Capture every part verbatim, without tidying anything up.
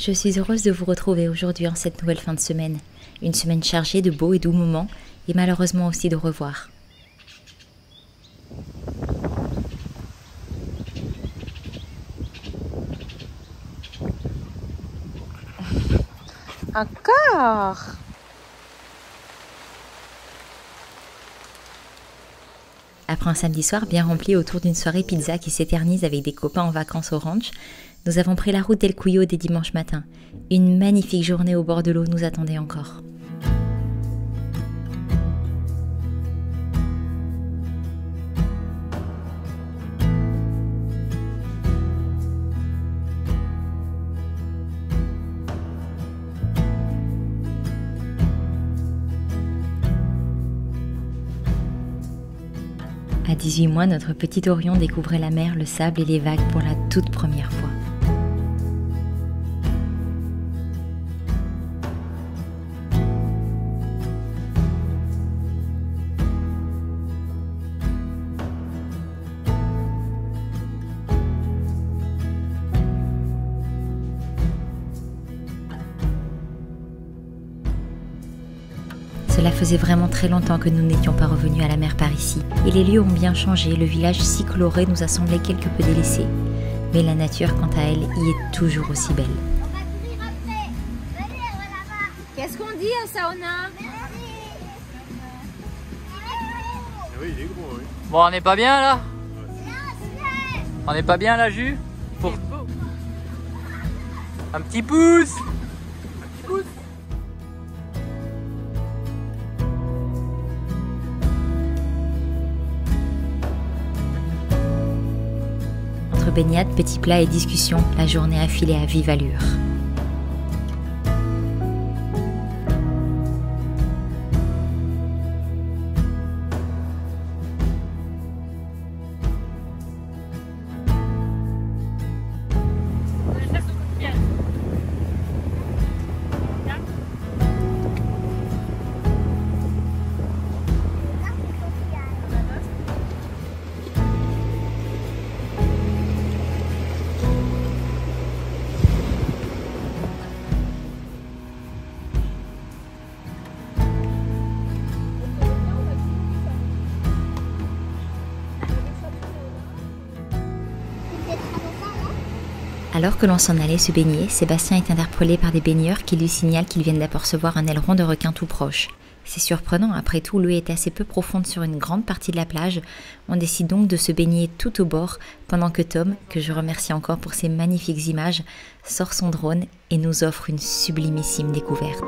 je suis heureuse de vous retrouver aujourd'hui en cette nouvelle fin de semaine. Une semaine chargée de beaux et doux moments et malheureusement aussi de revoir. Encore? Après un samedi soir bien rempli autour d'une soirée pizza qui s'éternise avec des copains en vacances au ranch, nous avons pris la route d'El Cuyo dès dimanche matin. Une magnifique journée au bord de l'eau nous attendait encore. À dix-huit mois, notre petit Orion découvrait la mer, le sable et les vagues pour la toute première fois. Cela faisait vraiment très longtemps que nous n'étions pas revenus à la mer par ici. Et les lieux ont bien changé, le village si coloré nous a semblé quelque peu délaissé. Mais la nature, quant à elle, y est toujours aussi belle. Qu'est-ce qu'on dit à Saona? Oui, il est gros, oui. Bon, on n'est pas bien là? On n'est pas bien là, Jus? Pour... Un petit pouce! Un petit pouce! Entre baignades, petits plats et discussions, la journée a filé à vive allure. Alors que l'on s'en allait se baigner, Sébastien est interpellé par des baigneurs qui lui signalent qu'ils viennent d'apercevoir un aileron de requin tout proche. C'est surprenant, après tout, l'eau est assez peu profonde sur une grande partie de la plage. On décide donc de se baigner tout au bord, pendant que Tom, que je remercie encore pour ses magnifiques images, sort son drone et nous offre une sublimissime découverte.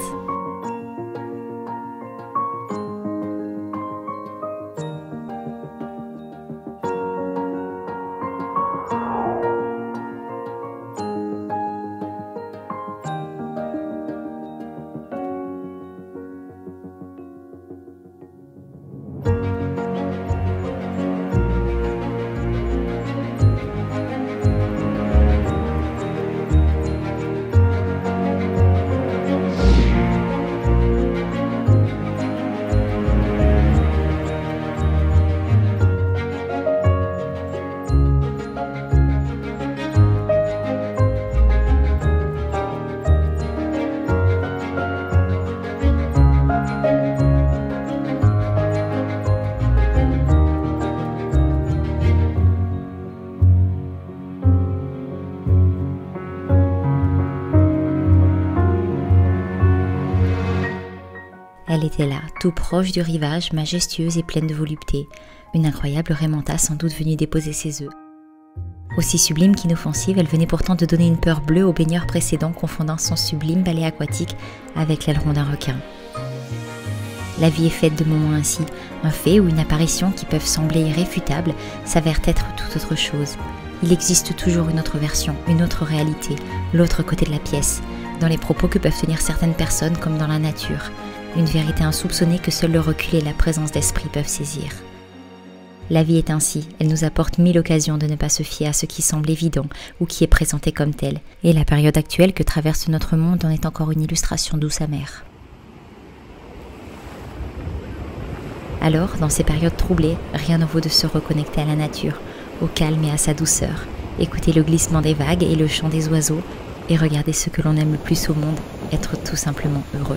Elle était là, tout proche du rivage, majestueuse et pleine de volupté. Une incroyable raie manta sans doute venue déposer ses œufs. Aussi sublime qu'inoffensive, elle venait pourtant de donner une peur bleue au baigneur précédent, confondant son sublime balai aquatique avec l'aileron d'un requin. La vie est faite de moments ainsi, un fait ou une apparition qui peuvent sembler irréfutables s'avèrent être tout autre chose. Il existe toujours une autre version, une autre réalité, l'autre côté de la pièce, dans les propos que peuvent tenir certaines personnes comme dans la nature. Une vérité insoupçonnée que seul le recul et la présence d'esprit peuvent saisir. La vie est ainsi, elle nous apporte mille occasions de ne pas se fier à ce qui semble évident ou qui est présenté comme tel, et la période actuelle que traverse notre monde en est encore une illustration douce amère. Alors, dans ces périodes troublées, rien ne vaut de se reconnecter à la nature, au calme et à sa douceur, écouter le glissement des vagues et le chant des oiseaux, et regarder ce que l'on aime le plus au monde, être tout simplement heureux.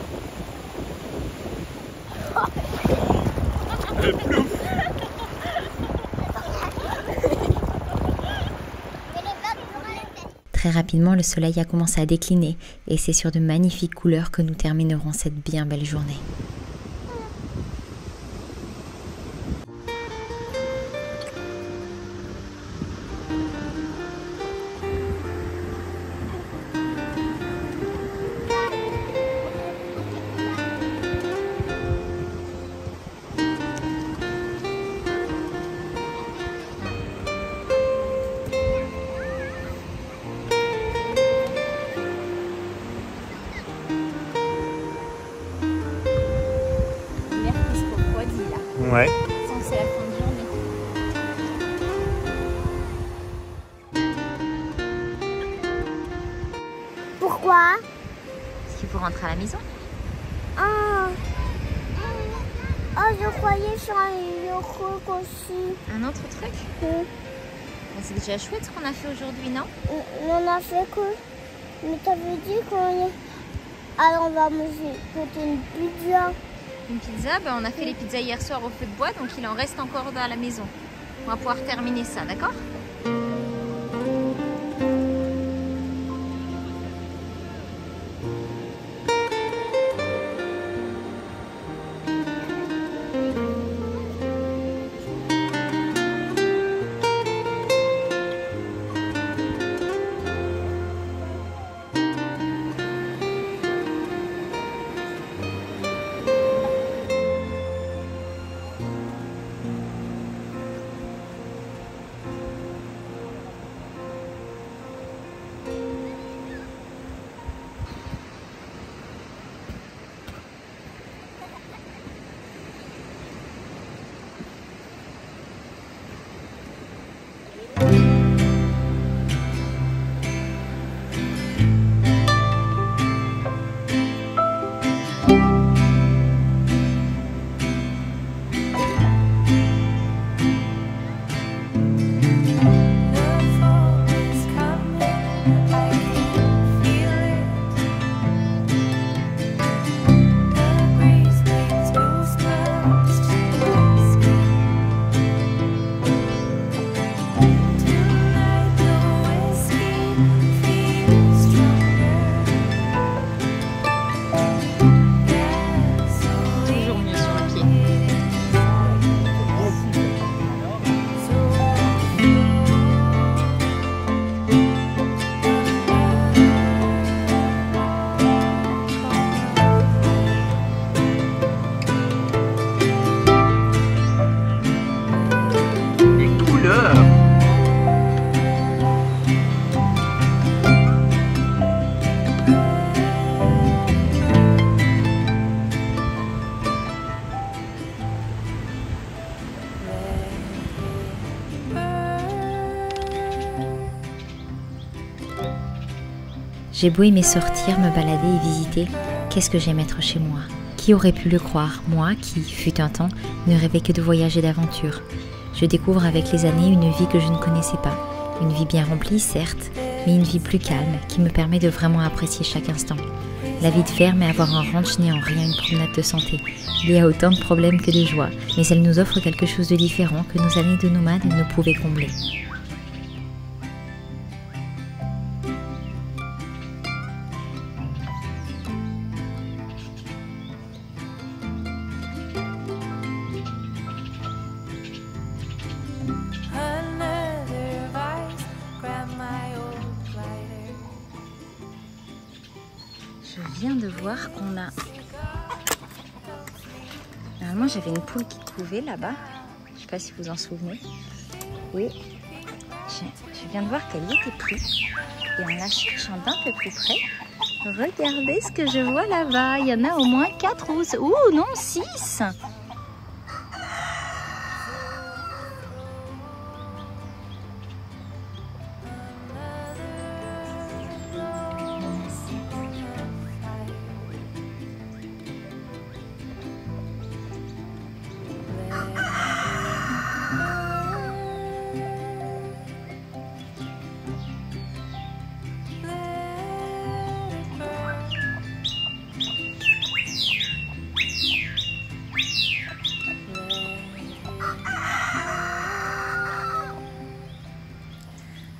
Très rapidement, le soleil a commencé à décliner et c'est sur de magnifiques couleurs que nous terminerons cette bien belle journée. Ouais. Sans c'est la fin de journée. Pourquoi? Parce qu'il faut rentrer à la maison. Ah. Oh, je croyais sur un truc aussi. Un autre truc? Oui. Mais c'est déjà chouette ce qu'on a fait aujourd'hui, non? On a fait que... Mais t'avais dit qu'on... Alors on va manger peut-être une pizza. Une pizza, ben on a fait les pizzas hier soir au feu de bois, donc il en reste encore à la maison. On va pouvoir terminer ça, d'accord? J'ai beau aimer sortir, me balader et visiter, qu'est-ce que j'aime être chez moi? Qui aurait pu le croire, moi qui, fut un temps, ne rêvais que de voyages et d'aventures? Je découvre avec les années une vie que je ne connaissais pas. Une vie bien remplie, certes, mais une vie plus calme, qui me permet de vraiment apprécier chaque instant. La vie de ferme et avoir un ranch n'est en rien une promenade de santé. Il y a autant de problèmes que de joie, mais elle nous offre quelque chose de différent que nos années de nomades ne pouvaient combler. Je viens de voir qu'on a... Normalement, j'avais une poule qui couvait là-bas. Je ne sais pas si vous vous en souvenez. Oui. Je, je viens de voir qu'elle y était plus. Et en la cherchant d'un peu plus près, regardez ce que je vois là-bas. Il y en a au moins quatre ou... Ouh, non, six.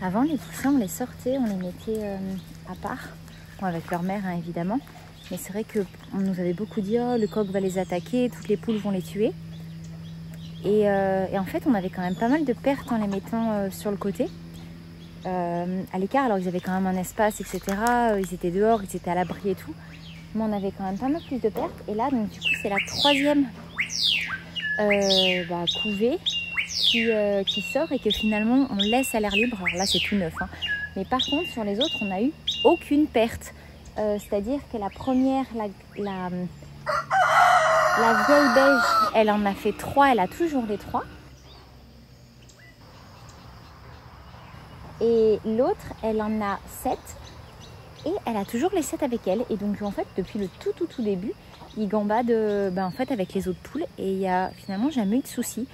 Avant, les poussins, on les sortait, on les mettait euh, à part, bon, avec leur mère hein, évidemment. Mais c'est vrai qu'on nous avait beaucoup dit oh, le coq va les attaquer, toutes les poules vont les tuer. Et, euh, et en fait, on avait quand même pas mal de pertes en les mettant euh, sur le côté, euh, à l'écart, alors qu'ils avaient quand même un espace, et cetera. Ils étaient dehors, ils étaient à l'abri et tout. Mais on avait quand même pas mal plus de pertes. Et là, donc du coup, c'est la troisième euh, bah, couvée qui, euh, qui sort et que finalement, on laisse à l'air libre. Alors là, c'est tout neuf. Hein. Mais par contre, sur les autres, on n'a eu aucune perte. Euh, C'est-à-dire que la première, la, la, la vieille beige, elle en a fait trois, elle a toujours les trois. Et l'autre, elle en a sept. Et elle a toujours les sept avec elle. Et donc en fait, depuis le tout tout tout début, ils gambadent ben, en fait, avec les autres poules. Et il n'y a finalement jamais eu de soucis.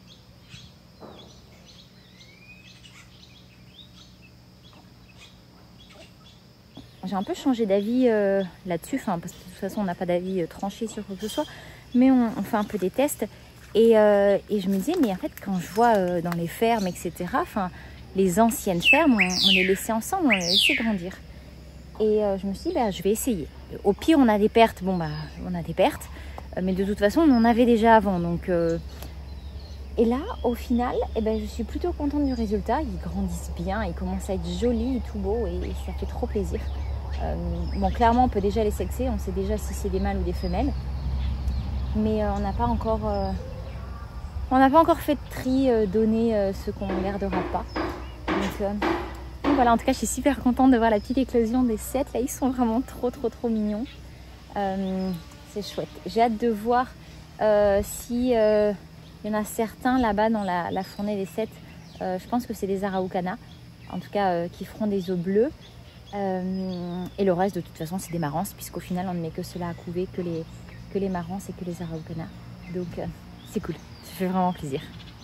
J'ai un peu changé d'avis euh, là-dessus, parce que de toute façon on n'a pas d'avis euh, tranché sur quoi que ce soit, mais on, on fait un peu des tests et, euh, et je me disais, mais en fait quand je vois euh, dans les fermes, et cetera, les anciennes fermes, on, on les laissait ensemble, on les laissait grandir. Et euh, je me suis dit, bah, je vais essayer. Au pire, on a des pertes, bon bah on a des pertes, mais de toute façon on en avait déjà avant. Donc, euh... Et là, au final, eh ben, je suis plutôt contente du résultat. Ils grandissent bien, ils commencent à être jolis et tout beaux et, et ça fait trop plaisir. Euh, bon, clairement, on peut déjà les sexer, on sait déjà si c'est des mâles ou des femelles, mais euh, on n'a pas encore, euh, on n'a pas encore fait de tri, euh, donner euh, ce qu'on ne gardera pas. Donc, euh, donc voilà, en tout cas, je suis super contente de voir la petite éclosion des sept. Là, ils sont vraiment trop, trop, trop mignons. Euh, c'est chouette. J'ai hâte de voir euh, si euh, il y en a certains là-bas dans la, la fournée des sept. Euh, je pense que c'est des Araucana, en tout cas, euh, qui feront des œufs bleus. Euh, et le reste de toute façon c'est des marances, puisqu'au final on ne met que cela à couver, que les, que les marances et que les Araucana. Donc euh, c'est cool, ça fait vraiment plaisir.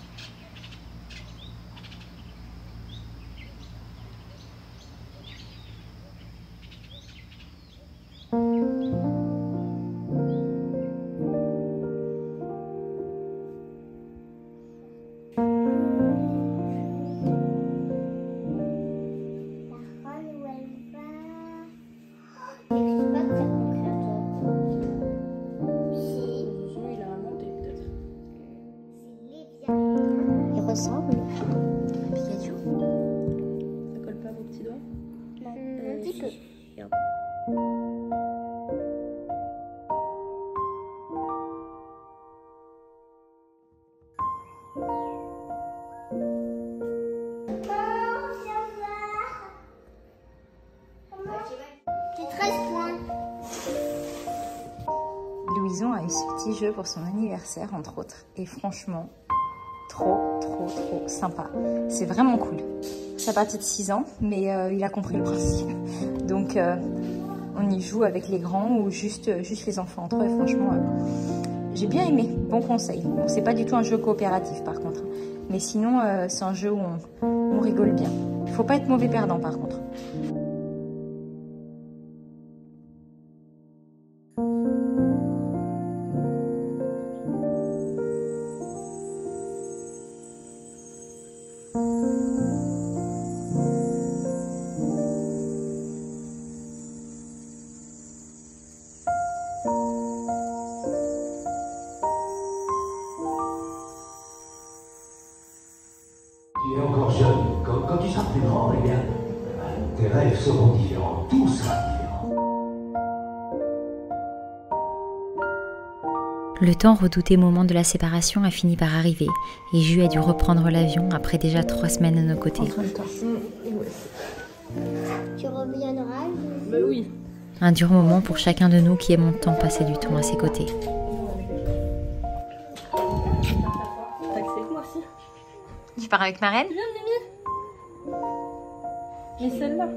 Ressemble. Pikachu. Ça colle pas à vos petits doigts? Non, un petit peu. Regarde. C'est treize points. Louison a eu ce petit jeu pour son anniversaire, entre autres, et franchement, trop, trop, trop sympa. C'est vraiment cool. Ça partit de six ans, mais euh, il a compris le principe. Donc, euh, on y joue avec les grands ou juste, juste les enfants entre eux. Et franchement, euh, j'ai bien aimé. Bon conseil. Bon, c'est pas du tout un jeu coopératif, par contre. Mais sinon, euh, c'est un jeu où on, on rigole bien. Il faut pas être mauvais perdant, par contre. Tu es encore jeune. Quand, quand tu seras plus grand, eh bien, tes rêves seront différents. Tout sera différent. Le tant redouté moment de la séparation a fini par arriver et Ju a dû reprendre l'avion après déjà trois semaines à nos côtés. Tu reviendras? Bah oui. Un dur moment pour chacun de nous qui aimons tant passer du temps à ses côtés. T'as que moi aussi. Tu pars avec ma reine? Viens, Mimi. Mais celle-là.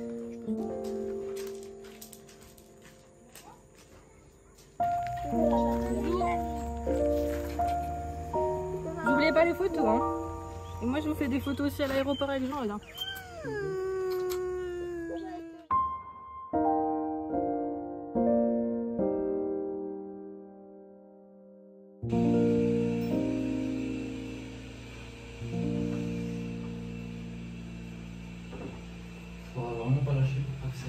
N'oubliez pas les photos, hein. Et moi, je vous fais des photos aussi à l'aéroport avec Jean, là. ça...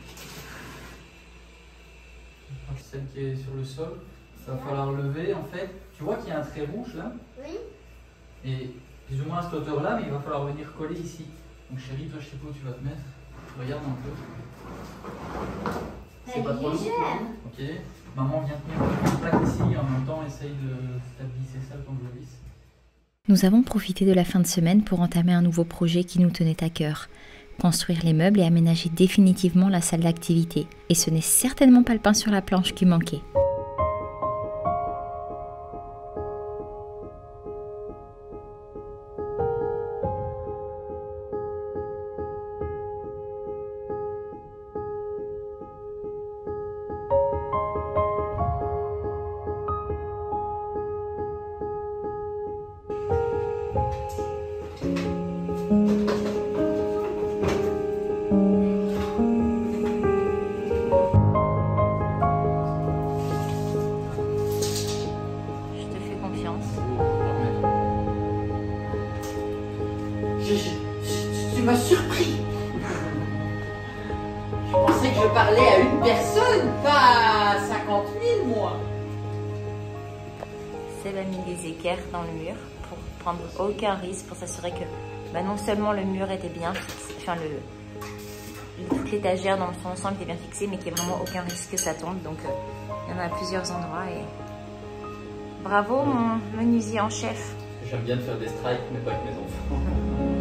Celle qui est sur le sol, ça va falloir lever en fait. Tu vois qu'il y a un trait rouge là? Oui. Et plus ou moins à cette hauteur là, mais il va falloir venir coller ici. Donc chérie, toi je sais pas où tu vas te mettre. Regarde un peu. C'est pas trop lourd. Ok. Maman vient tenir une plaque ici et en même temps essaye de stabiliser ça comme je le visse. Nous avons profité de la fin de semaine pour entamer un nouveau projet qui nous tenait à cœur. Construire les meubles et aménager définitivement la salle d'activité. Et ce n'est certainement pas le pain sur la planche qui manquait. Tu m'as surpris. Je pensais que je parlais à une personne, pas à cinquante mille, moi. Seb a mis des équerres dans le mur pour prendre aucun risque, pour s'assurer que bah, non seulement le mur était bien fixé, enfin le, toute l'étagère dans son ensemble était bien fixée, mais qu'il n'y ait vraiment aucun risque que ça tombe. Donc euh, il y en a à plusieurs endroits et bravo mon menuisier en chef. J'aime bien de faire des strikes, mais pas avec mes enfants.